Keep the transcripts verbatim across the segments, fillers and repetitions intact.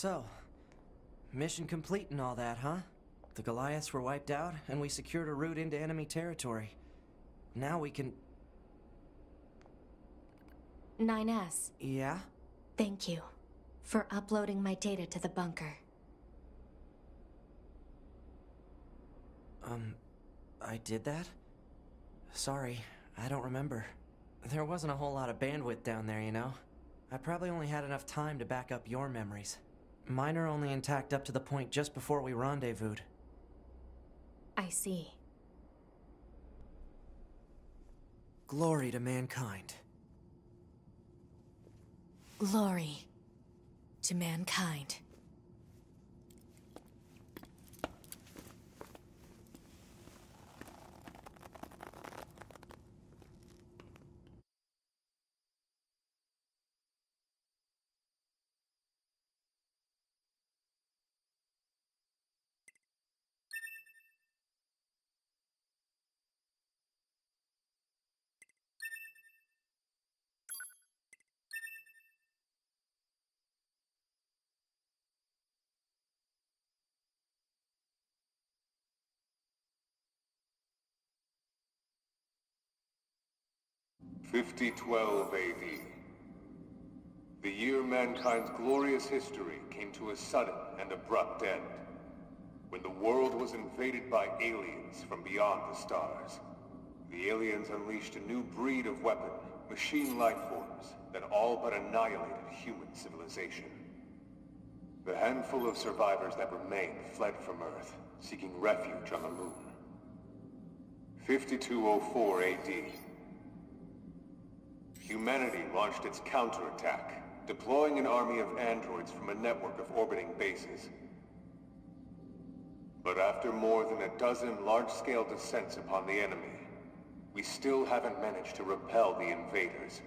So, mission complete and all that, huh? The Goliaths were wiped out, and we secured a route into enemy territory. Now we can... nine S. Yeah? Thank you for uploading my data to the bunker. Um, I did that? Sorry, I don't remember. There wasn't a whole lot of bandwidth down there, you know? I probably only had enough time to back up your memories. Mine are only intact up to the point just before we rendezvoused. I see. Glory to mankind. Glory to mankind. fifty twelve A D. The year mankind's glorious history came to a sudden and abrupt end, when the world was invaded by aliens from beyond the stars. The aliens unleashed a new breed of weapon, machine life forms, that all but annihilated human civilization. The handful of survivors that remained fled from Earth, seeking refuge on the moon. fifty-two oh four A D. Humanity launched its counterattack, deploying an army of androids from a network of orbiting bases. But after more than a dozen large-scale descents upon the enemy, we still haven't managed to repel the invaders.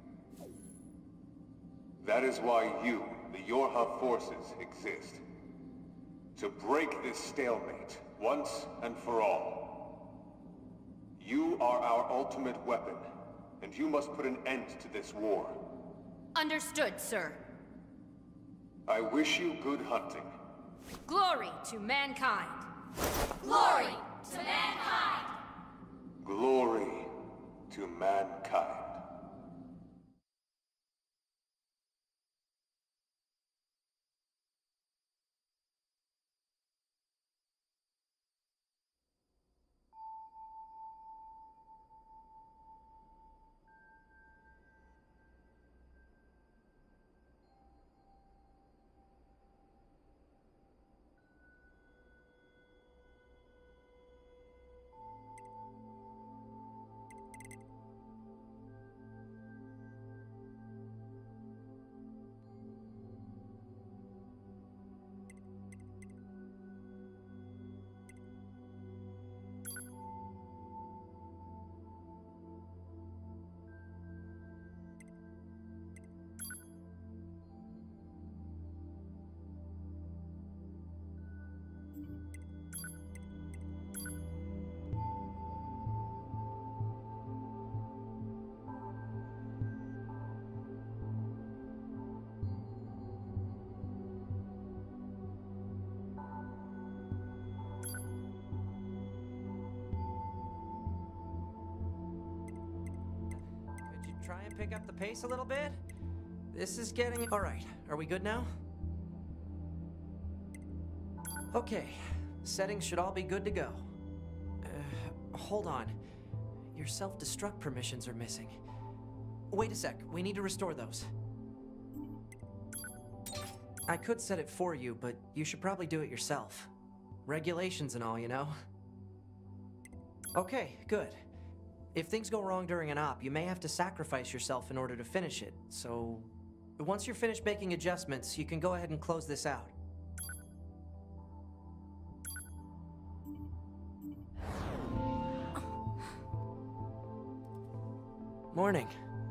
That is why you, the Yorha forces, exist. To break this stalemate, once and for all. You are our ultimate weapon, and you must put an end to this war. Understood, sir. I wish you good hunting. Glory to mankind. Glory to mankind. Glory to mankind. Try and pick up the pace a little bit? This is getting... Alright, are we good now? Okay, settings should all be good to go. Uh, hold on. Your self-destruct permissions are missing. Wait a sec, we need to restore those. I could set it for you, but you should probably do it yourself. Regulations and all, you know? Okay, good. If things go wrong during an op, you may have to sacrifice yourself in order to finish it, so... Once you're finished making adjustments, you can go ahead and close this out. Morning.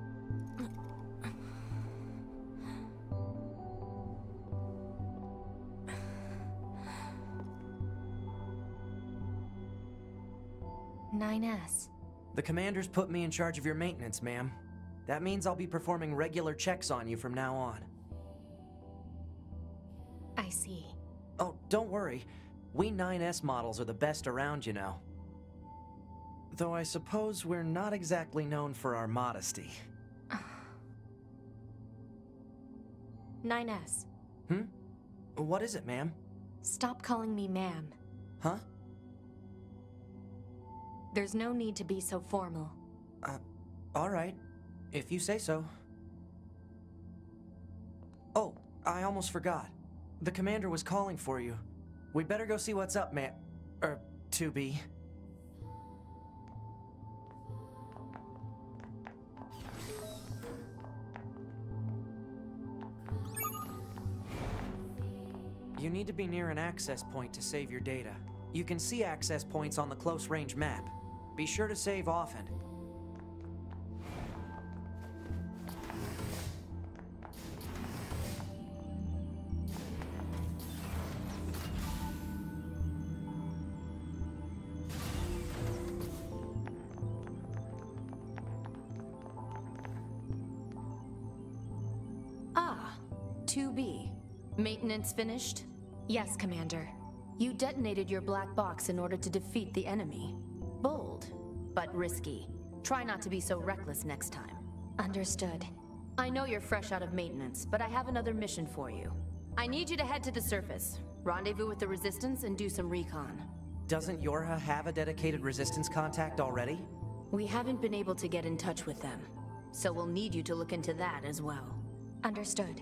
nine S. The commander's put me in charge of your maintenance, ma'am. That means I'll be performing regular checks on you from now on. I see. Oh, don't worry. We nine S models are the best around, you know. Though I suppose we're not exactly known for our modesty. nine S. Hmm? What is it, ma'am? Stop calling me ma'am. Huh? There's no need to be so formal. Uh, alright. If you say so. Oh, I almost forgot. The commander was calling for you. We'd better go see what's up, ma'am. Er, two B. You need to be near an access point to save your data. You can see access points on the close-range map. Be sure to save often. Ah, two B. Maintenance finished? Yes, Commander. You detonated your black box in order to defeat the enemy. Bold, but risky. Try not to be so reckless next time. Understood. I know you're fresh out of maintenance, but I have another mission for you. I need you to head to the surface, rendezvous with the Resistance, and do some recon. Doesn't Yorha have a dedicated Resistance contact already? We haven't been able to get in touch with them, so we'll need you to look into that as well. Understood.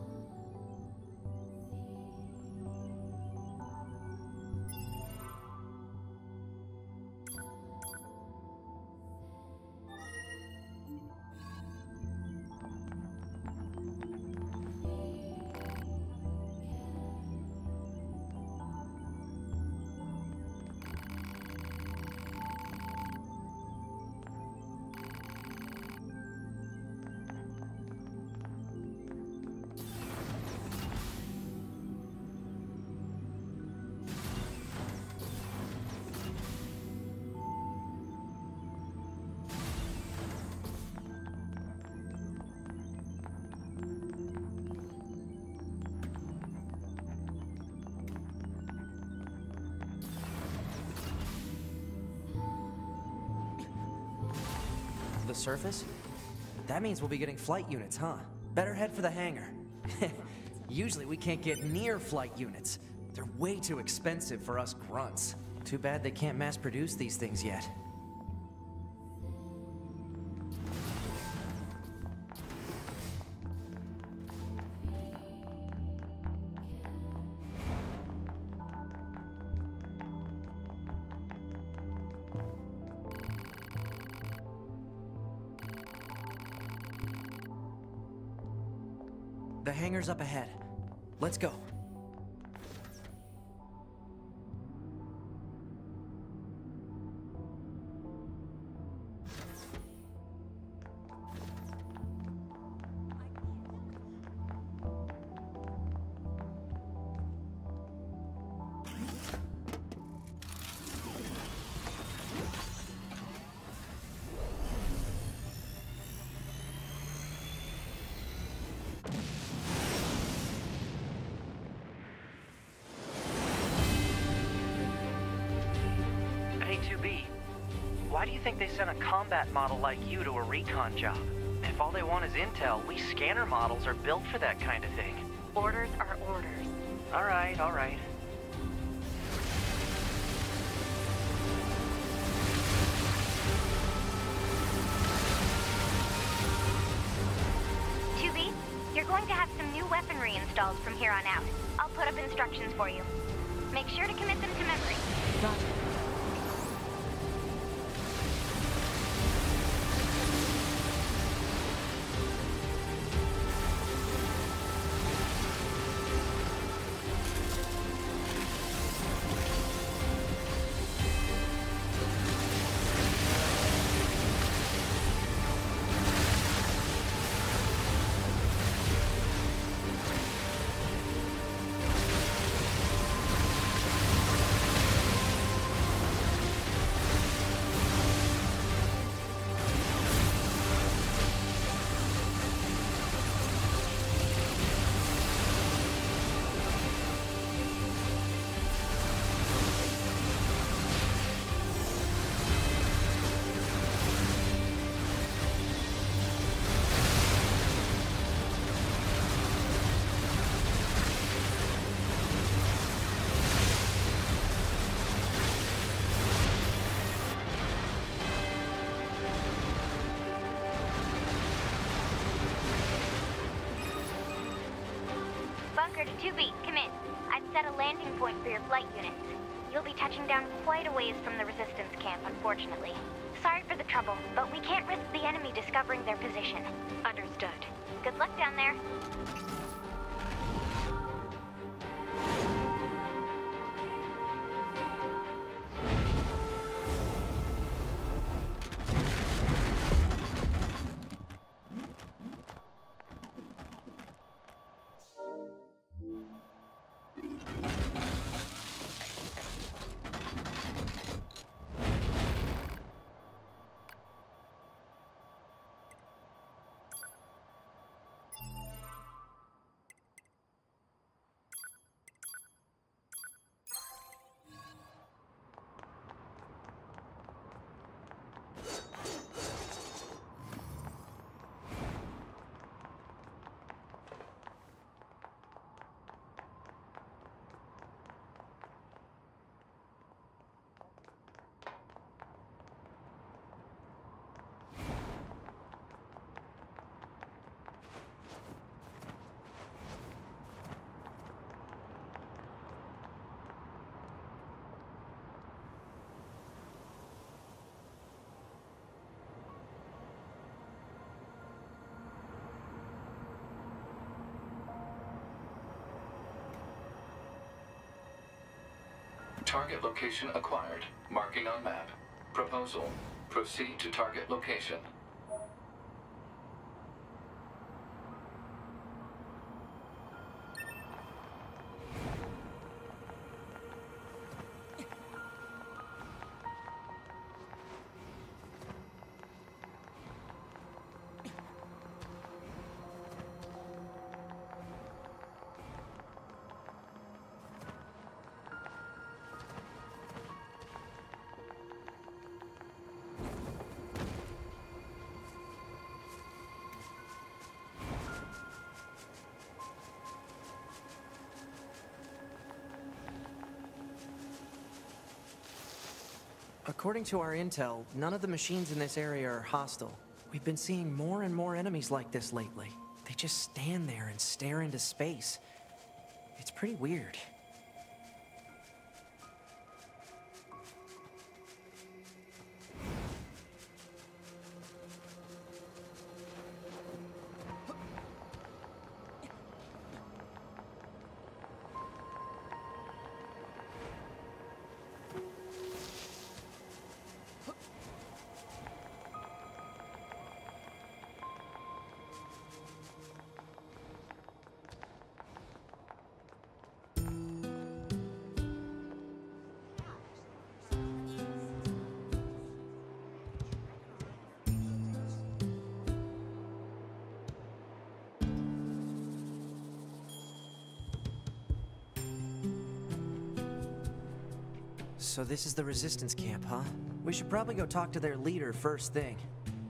The surface? That means we'll be getting flight units, huh? Better head for the hangar. Usually we can't get near flight units. They're way too expensive for us grunts. Too bad they can't mass produce these things yet. The hangar's up ahead. Let's go. two B, why do you think they sent a combat model like you to a recon job? If all they want is intel, we scanner models are built for that kind of thing. Orders are orders. All right, all right. two B, you're going to have some new weaponry installed from here on out. I'll put up instructions for you. Make sure to commit them to memory. Roger. two B, come in. I've set a landing point for your flight units. You'll be touching down quite a ways from the Resistance camp, unfortunately. Sorry for the trouble, but we can't risk the enemy discovering their position. Understood. Good luck down there. Target location acquired. Marking on map. Proposal. Proceed to target location. According to our intel, none of the machines in this area are hostile. We've been seeing more and more enemies like this lately. They just stand there and stare into space. It's pretty weird. So this is the Resistance camp, huh? We should probably go talk to their leader first thing.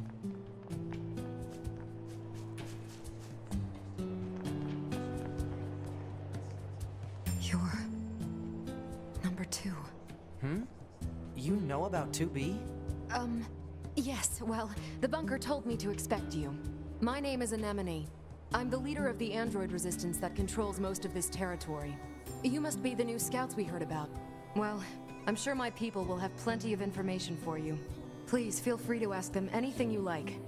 You're... number two. Hmm? You know about two B? Um, yes, well, the bunker told me to expect you. My name is Anemone. I'm the leader of the android resistance that controls most of this territory. You must be the new scouts we heard about. Well, I'm sure my people will have plenty of information for you. Please feel free to ask them anything you like.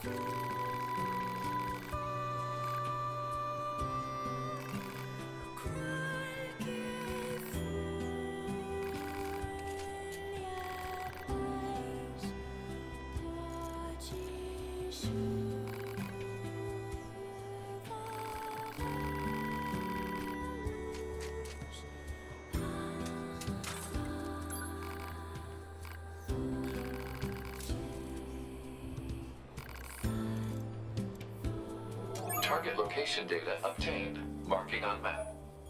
Target location data obtained. Marking on map.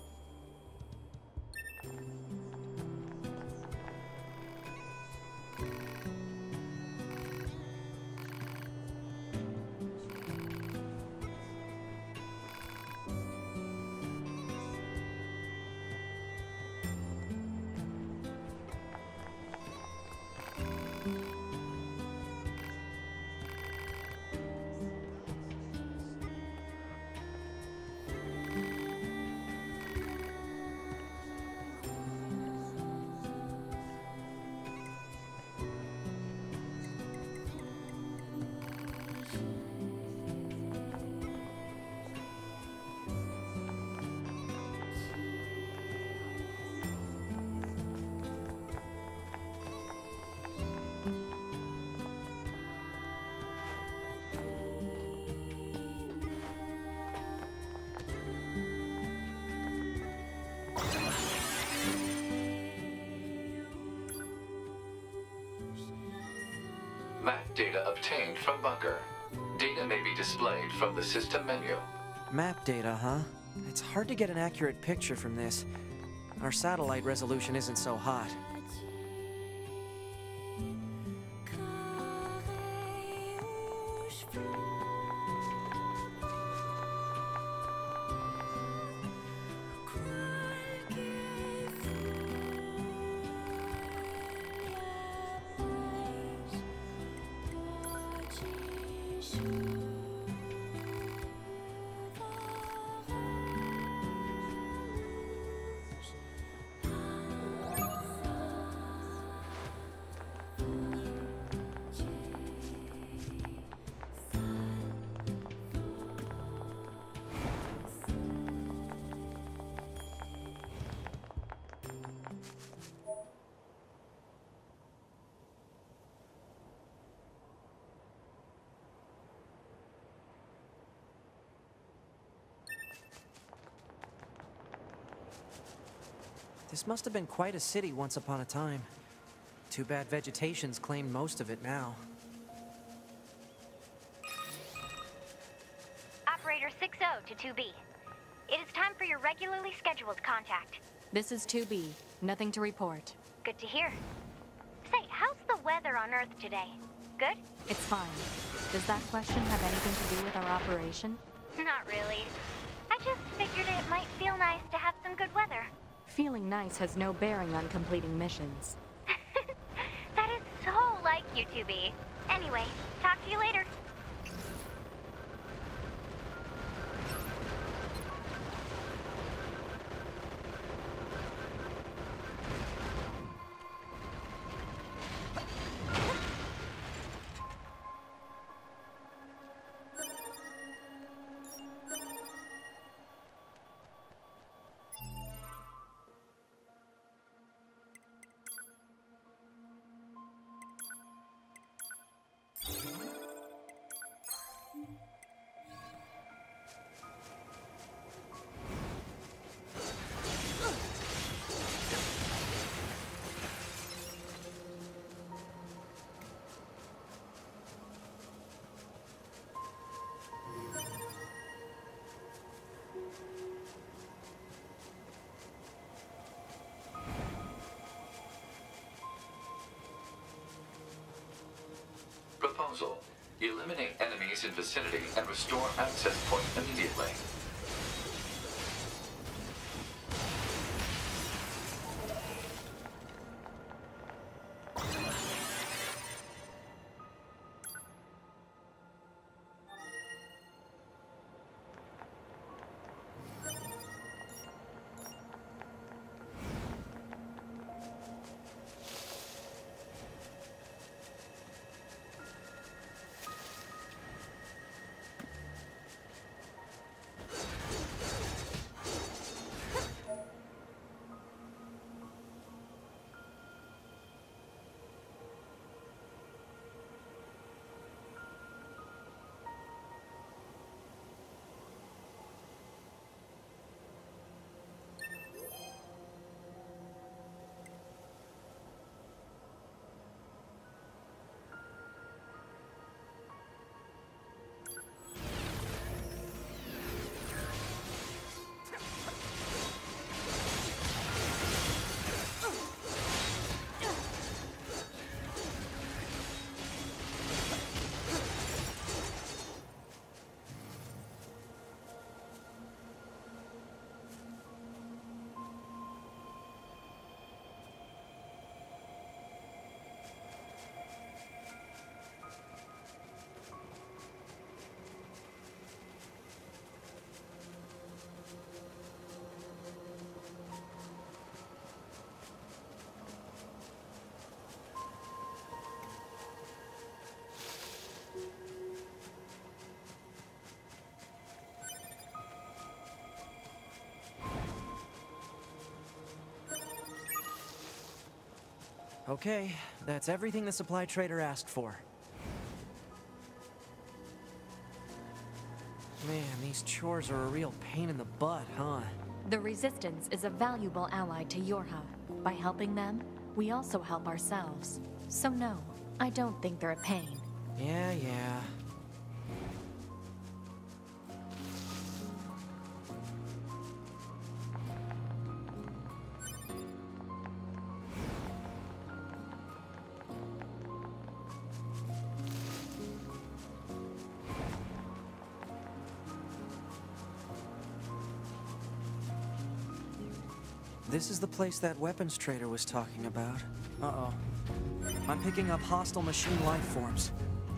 Map data obtained from bunker. Data may be displayed from the system menu. Map data, huh? It's hard to get an accurate picture from this. Our satellite resolution isn't so hot. This must have been quite a city once upon a time. Too bad vegetation's claimed most of it now. Operator six oh to two B. It is time for your regularly scheduled contact. This is two B. Nothing to report. Good to hear. Say, how's the weather on Earth today? Good? It's fine. Does that question have anything to do with our operation? Not really. I just figured it might feel nice to have some good weather. Feeling nice has no bearing on completing missions. That is so like you, two B. Anyway, talk to you later. Proposal. Eliminate enemies in vicinity and restore access point immediately. Okay, that's everything the supply trader asked for. Man, these chores are a real pain in the butt, huh? The Resistance is a valuable ally to Yorha. By helping them, we also help ourselves. So no, I don't think they're a pain. Yeah, yeah. This is the place that weapons trader was talking about. Uh-oh. I'm picking up hostile machine life forms.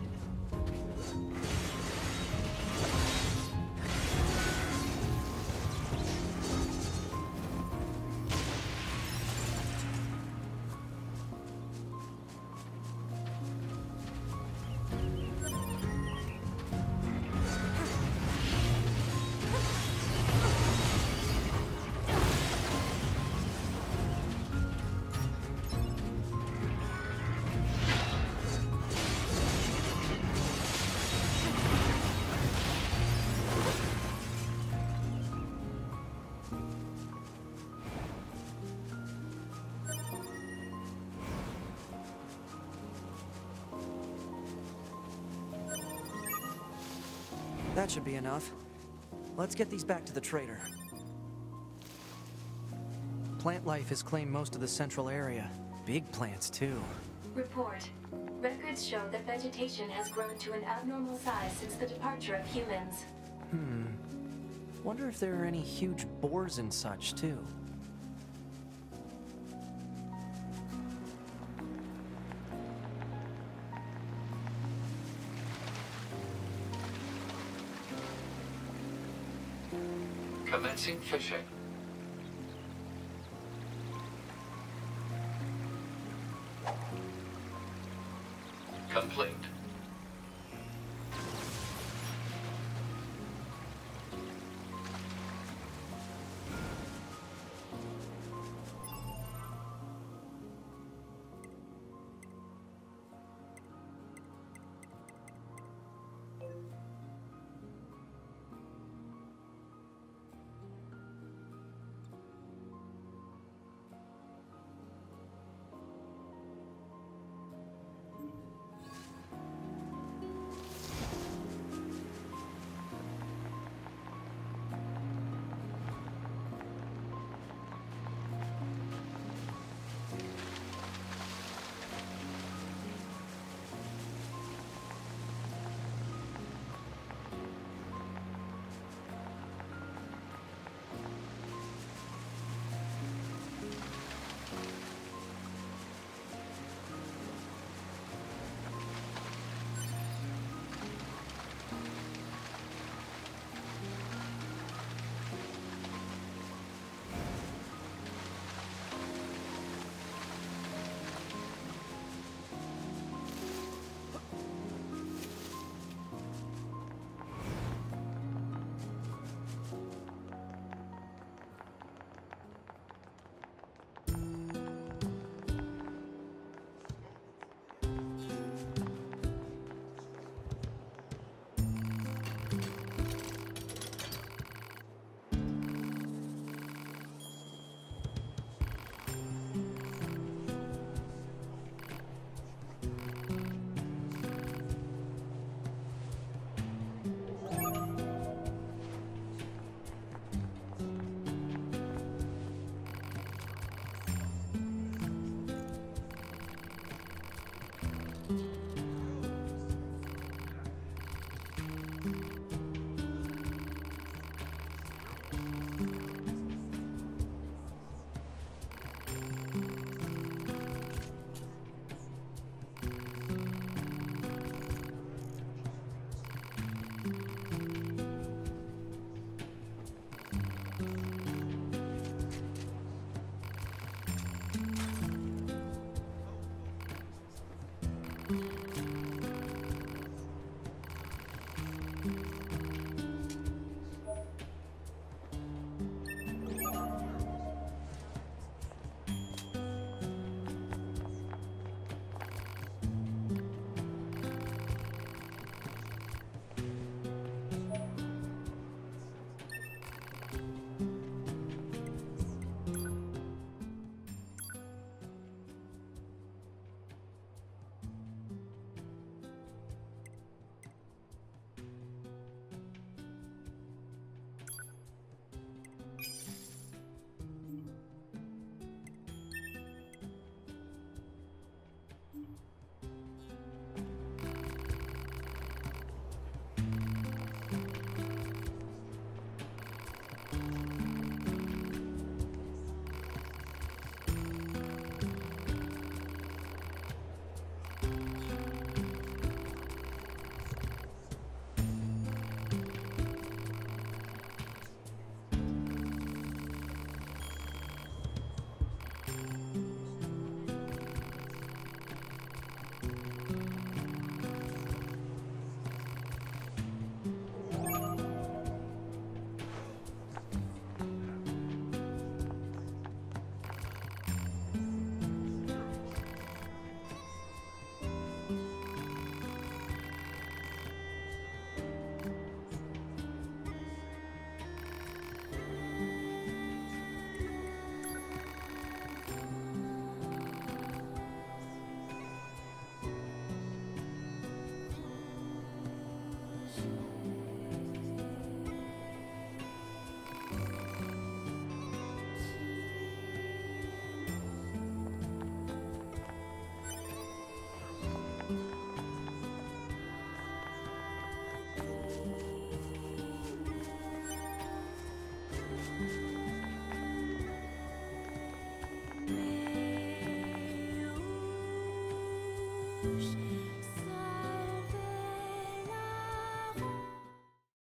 That should be enough. Let's get these back to the trader. Plant life has claimed most of the central area. Big plants, too. Report. Records show that vegetation has grown to an abnormal size since the departure of humans. Hmm. Wonder if there are any huge boars and such, too. Commencing fishing. Complete.